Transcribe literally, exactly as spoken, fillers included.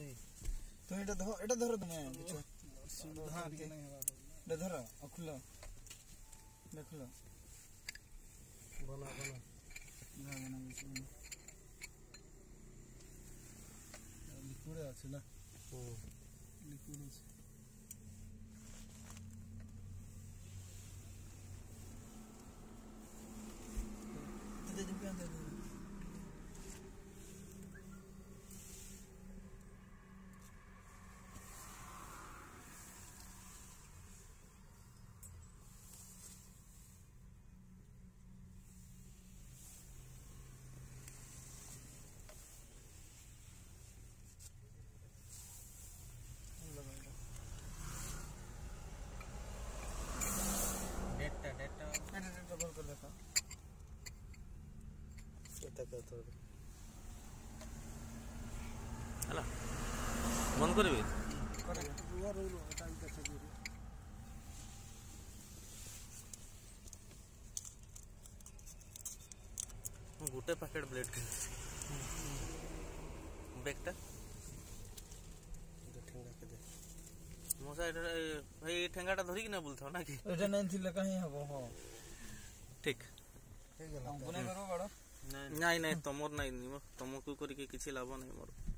तो एटा धर एटा धर तुमे किछो हां के एटा धर अखुल देखलो बना बना ना बना लिक्विड আছে না ও লিকুইড আছে दे दे दे दे डेटा डेटा डेटा डबल कर देखा हला बंद करबे गोटे पैकेट ब्लेड के बैगटा ठेंगा के दे मोसा भाई ठेंगाटा धरि कि ना बोलथौ ना कि एटा नहीं थिले कहीं हबो हो ठीक हे गेला बने करो बड़ नहीं नहीं तमोर नहीं तमको करी के किछि लाभ नहीं मोर